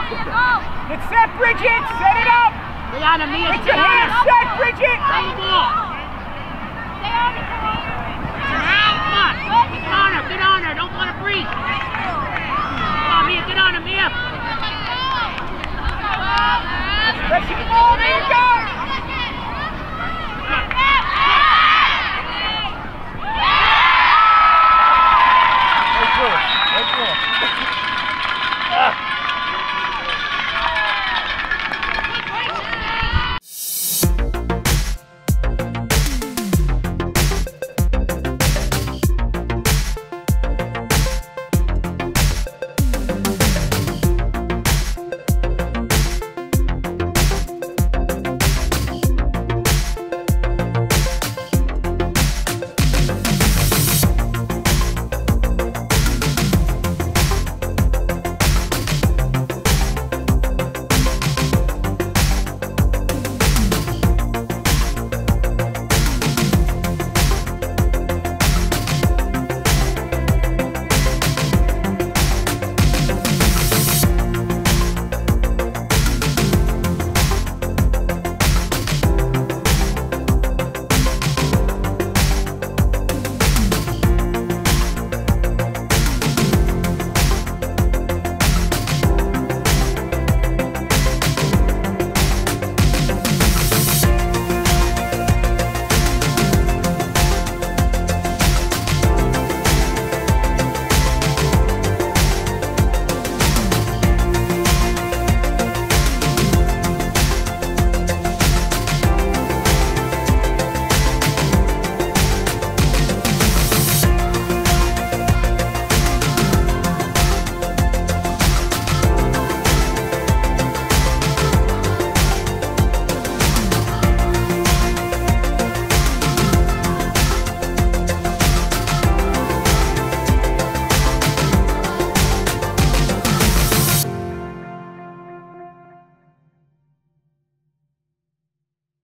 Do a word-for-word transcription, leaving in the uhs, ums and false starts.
Get set, Bridget! Set it up! Get on him, Mia! Get your hands set, Bridget! Play the ball! Stay on it, Come on! Get on her! Get on her! Don't want to breathe! Come on, Mia! Get on her, Mia!